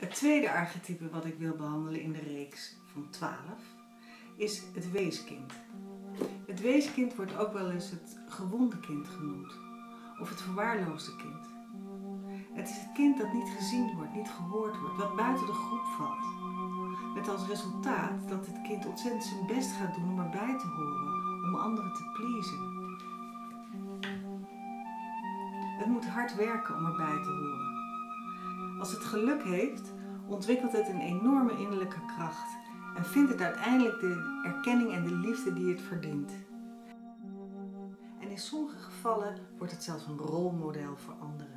Het tweede archetype wat ik wil behandelen in de reeks van 12 is het weeskind. Het weeskind wordt ook wel eens het gewonde kind genoemd of het verwaarloosde kind. Het is het kind dat niet gezien wordt, niet gehoord wordt, wat buiten de groep valt. Met als resultaat dat het kind ontzettend zijn best gaat doen om erbij te horen, om anderen te pleasen. Het moet hard werken om erbij te horen. Als het geluk heeft, ontwikkelt het een enorme innerlijke kracht en vindt het uiteindelijk de erkenning en de liefde die het verdient. En in sommige gevallen wordt het zelfs een rolmodel voor anderen.